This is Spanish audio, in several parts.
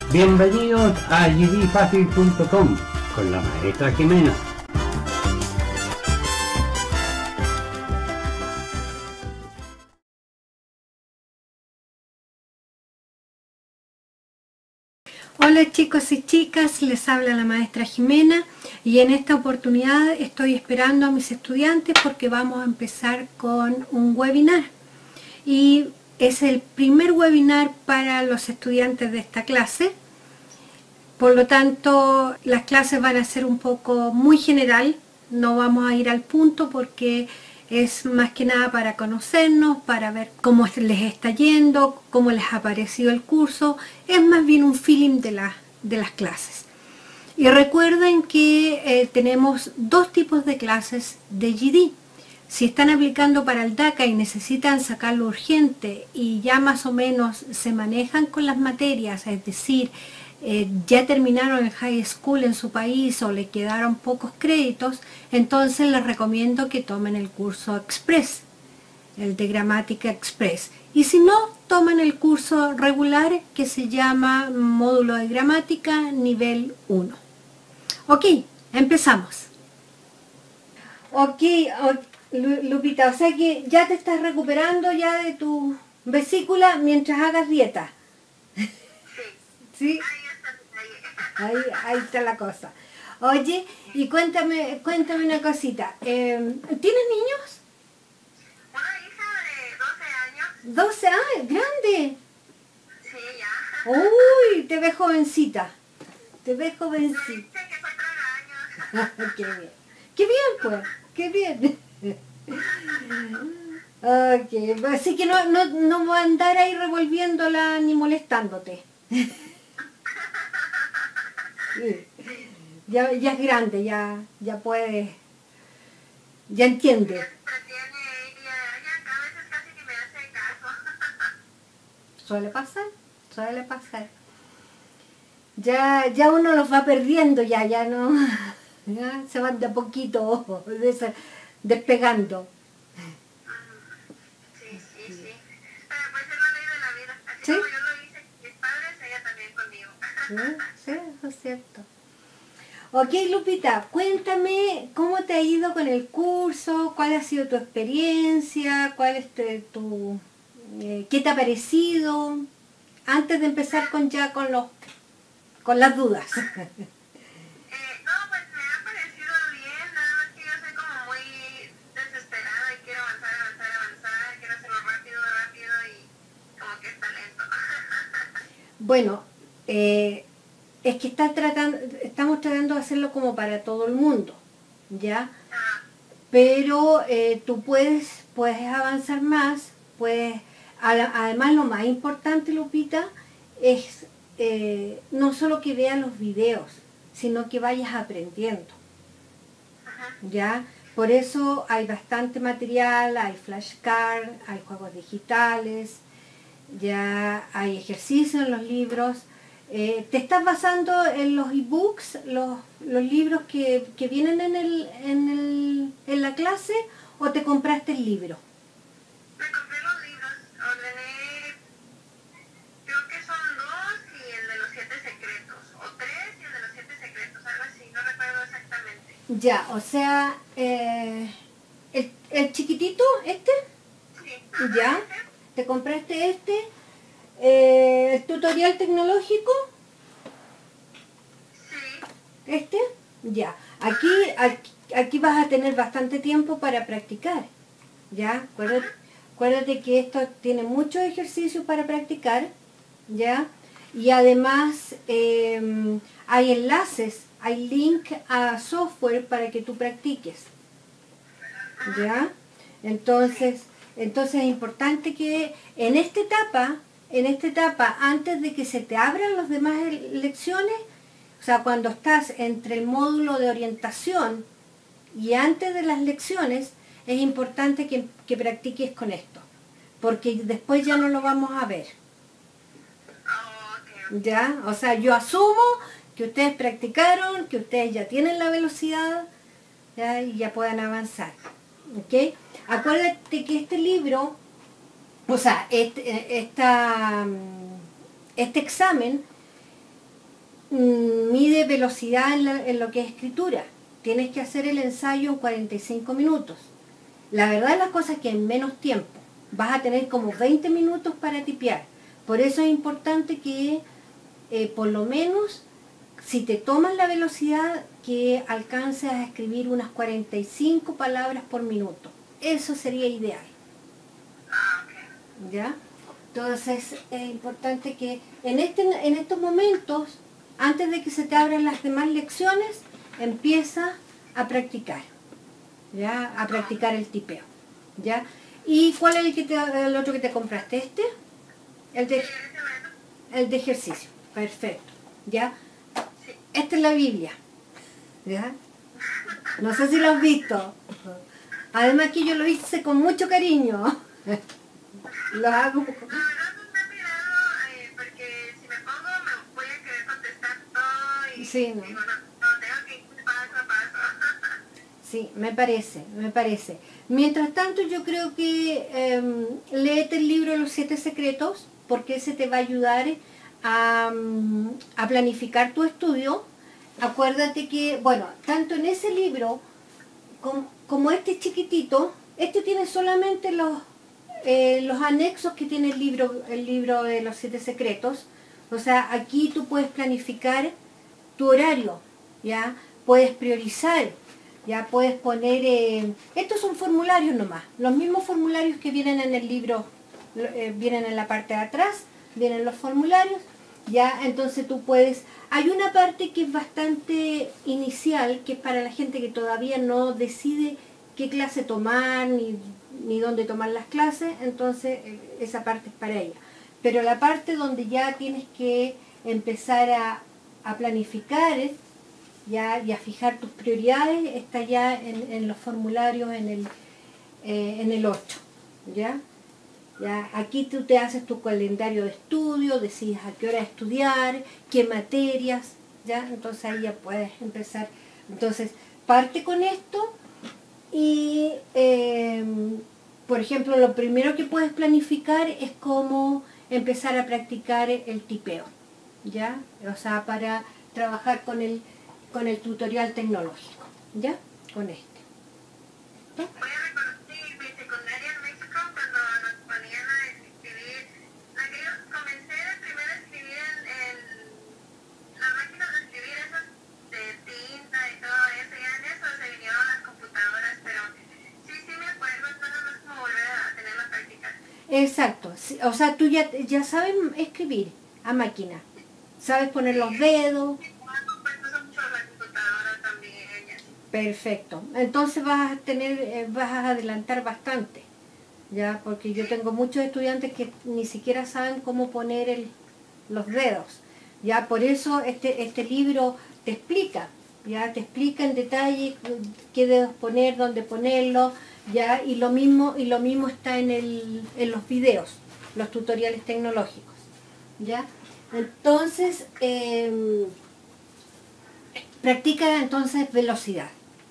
Bienvenidos a gdfacil.com con la maestra Jimena. Hola chicos y chicas, les habla la maestra Jimena y en esta oportunidad estoy esperando a mis estudiantes porque vamos a empezar con un webinar y es el primer webinar para los estudiantes de esta clase. Por lo tanto, las clases van a ser un poco muy general, no vamos a ir al punto porque es más que nada para conocernos, para ver cómo les está yendo, cómo les ha parecido el curso. Es más bien un feeling de las clases. Y recuerden que tenemos dos tipos de clases de GD. Si están aplicando para el DACA y necesitan sacarlo urgente y ya más o menos se manejan con las materias, es decir, ya terminaron el high school en su país o le quedaron pocos créditos, entonces les recomiendo que tomen el curso Express, el de Gramática Express. Y si no, toman el curso regular que se llama Módulo de Gramática Nivel 1. Ok, empezamos. Ok, Lupita, o sea que ya te estás recuperando ya de tu vesícula mientras hagas dieta. ¿Sí? Ahí está la cosa. Oye, y cuéntame una cosita. ¿Tienes niños? Una hija de 12 años. 12 años, grande. Sí, ya. Uy, te ves jovencita. Te ves Me jovencita. dice que soy tragaños. Qué bien. Qué bien, pues. Qué bien. Ok, así que no voy a andar ahí revolviéndola ni molestándote. Ya es grande, ya puede, ya entiende. Me entretiene ella a veces casi que me hace caso. Suele pasar. Ya uno los va perdiendo, ya no, ya se van de a poquito despegando. Sí. Pero pues es la ley de la vida. Así ¿Sí? como yo lo hice con mis padres, ella también conmigo. Sí, eso es cierto. Ok, Lupita, cuéntame cómo te ha ido con el curso, cuál ha sido tu experiencia, cuál es qué te ha parecido, antes de empezar con las dudas. No, pues me ha parecido bien, nada más que yo soy como muy desesperada y quiero avanzar, quiero hacerlo rápido y como que está lento. Bueno, es que estamos tratando de hacerlo como para todo el mundo, ¿ya? Pero tú puedes avanzar más, además lo más importante, Lupita, es no solo que veas los videos, sino que vayas aprendiendo, ¿ya? Por eso hay bastante material, hay flashcards, hay juegos digitales, ya hay ejercicios en los libros. ¿Te estás basando en los ebooks, los libros que vienen en la clase, o te compraste el libro? Me compré los libros, ordené, creo que son 2 y el de los 7 secretos, o 3 y el de los 7 secretos, algo así, no recuerdo exactamente. Ya, o sea, el chiquitito, este, Sí. ya, te compraste el tutorial tecnológico, Sí. este, ya. Aquí vas a tener bastante tiempo para practicar, ya. Acuérdate que esto tiene muchos ejercicios para practicar, ya. Y además hay enlaces, hay link a software para que tú practiques, ya. Entonces es importante que en esta etapa, antes de que se te abran las demás lecciones, o sea, cuando estás entre el módulo de orientación y antes de las lecciones, es importante que practiques con esto, porque después ya no lo vamos a ver. Oh, ok. ¿Ya? O sea, yo asumo que ustedes practicaron, que ustedes ya tienen la velocidad, ¿ya? Y ya puedan avanzar. ¿Ok? Acuérdate que este libro, o sea, este examen mide velocidad en lo que es escritura. Tienes que hacer el ensayo en 45 minutos. La verdad las cosas que en menos tiempo. Vas a tener como 20 minutos para tipear. Por eso es importante que por lo menos, si te tomas la velocidad, que alcances a escribir unas 45 palabras por minuto. Eso sería ideal. ¿Ya? Entonces es importante que en estos momentos, antes de que se te abran las demás lecciones, empieza a practicar, ¿ya? A practicar el tipeo, ¿ya? ¿Y cuál es el otro que te compraste? ¿Este? El de ejercicio, perfecto, ¿ya? Esta es la Biblia, ¿ya? No sé si lo has visto. Además que yo lo hice con mucho cariño. Lo hago. La verdad no me he mirado, porque si me pongo me voy a querer contestar todo y Sí, no. digo, no, tengo que ir paso a paso. Sí, me parece. Mientras tanto yo creo que léete el libro Los 7 secretos, porque ese te va a ayudar a planificar tu estudio. Acuérdate que, bueno, tanto en ese libro como este chiquitito, este tiene solamente los anexos que tiene el libro de los 7 secretos. O sea, aquí tú puedes planificar tu horario, ¿ya? Puedes priorizar, ya puedes poner... estos son formularios nomás, los mismos formularios que vienen en el libro, vienen en la parte de atrás, vienen los formularios, ya, entonces tú puedes... Hay una parte que es bastante inicial, que es para la gente que todavía no decide qué clase tomar, ni dónde tomar las clases, entonces esa parte es para ella. Pero la parte donde ya tienes que empezar a planificar, ya, y a fijar tus prioridades, está ya en los formularios en el 8, ¿ya? Ya, aquí tú te haces tu calendario de estudio, decides a qué hora estudiar, qué materias, ¿ya? Entonces ahí ya puedes empezar. Entonces, parte con esto y, por ejemplo, lo primero que puedes planificar es cómo empezar a practicar el tipeo, ¿ya? O sea, para trabajar con el tutorial tecnológico, ¿ya? Con este. Voy a reconocer mi secundaria en México cuando nos ponían a escribir. Aquellos comencé primero a escribir en las máquinas de escribir esas de tinta y todo eso, ya en eso se vinieron las computadoras, pero sí me acuerdo, entonces no es como volver a tener la práctica. Exacto, sí, o sea, tú ya sabes escribir a máquina, sabes poner los dedos. Perfecto, entonces vas a adelantar bastante, ya, porque yo tengo muchos estudiantes que ni siquiera saben cómo poner los dedos, ya, por eso este libro te explica, ya, te explica en detalle qué dedos poner, dónde ponerlo, ya, y lo mismo está en los videos, los tutoriales tecnológicos, ya. Entonces, practica entonces velocidad.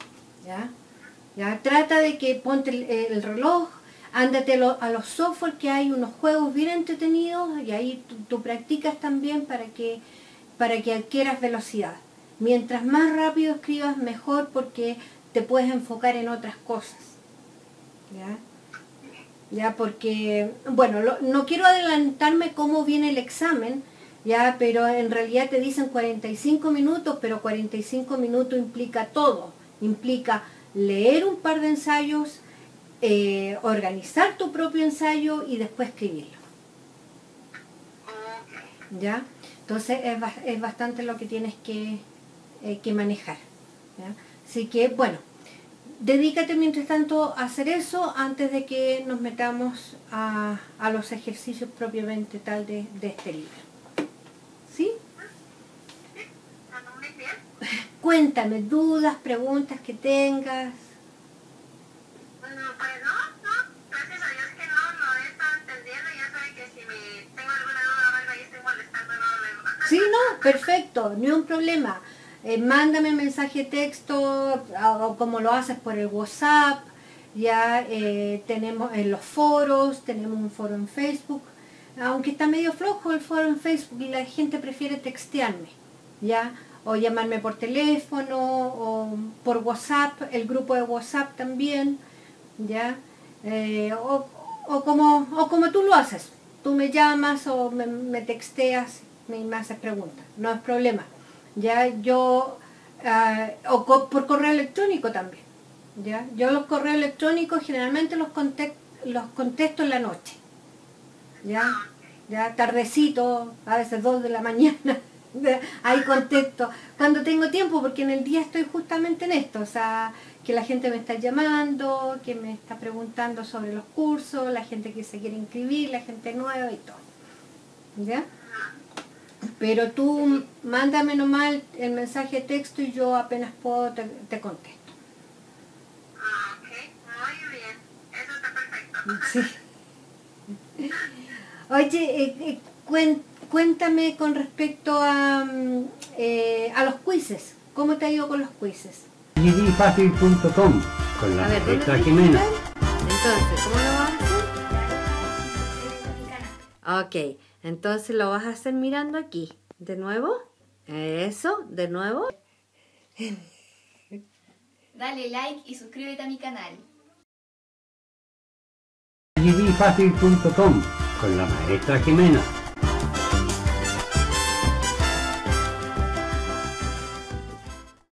¿Ya? Trata de que ponte el reloj, ándate a los software, que hay unos juegos bien entretenidos y ahí tú practicas también para que adquieras velocidad. Mientras más rápido escribas, mejor, porque te puedes enfocar en otras cosas. ¿Ya? Porque, bueno, no quiero adelantarme cómo viene el examen, ya, pero en realidad te dicen 45 minutos, pero 45 minutos implica todo. Implica leer un par de ensayos, organizar tu propio ensayo y después escribirlo. ¿Ya? Entonces es bastante lo que tienes que manejar. ¿Ya? Así que, bueno, dedícate mientras tanto a hacer eso antes de que nos metamos a los ejercicios propiamente tal de este libro. ¿Sí? Cuéntame, dudas, preguntas que tengas. Bueno, pues no, gracias a Dios que no he estado entendiendo, ya sabe que si tengo alguna duda o algo ahí estoy molestando luego. Sí, no, perfecto, ni un problema. Mándame mensaje de texto, o como lo haces por el WhatsApp, ya tenemos en los foros, tenemos un foro en Facebook, aunque está medio flojo el foro en Facebook y la gente prefiere textearme. ¿ya? O llamarme por teléfono o por WhatsApp, el grupo de WhatsApp también, ¿ya? O como tú lo haces. Tú me llamas o me texteas y me haces preguntas. No es problema. ¿Ya? Yo, por correo electrónico también. ¿Ya? Yo los correos electrónicos generalmente los contesto en la noche. ¿Ya? Ya tardecito, a veces 2 de la mañana. Ahí contesto cuando tengo tiempo, porque en el día estoy justamente en esto, o sea, que la gente me está llamando, que me está preguntando sobre los cursos, la gente que se quiere inscribir, la gente nueva y todo, ¿ya? Pero tú mándame nomás el mensaje de texto y yo apenas puedo te contesto. Ok, muy bien, eso está perfecto. Sí. Oye, cuéntame con respecto a los quizzes. ¿Cómo te ha ido con los quizzes? GDFácil.com con la A ver, ¿dónde maestra te Jimena. digital? Entonces, ¿cómo lo vas a hacer? Ok, entonces lo vas a hacer mirando aquí. ¿De nuevo? Eso, de nuevo. Dale like y suscríbete a mi canal. GDFácil.com con la maestra Jimena.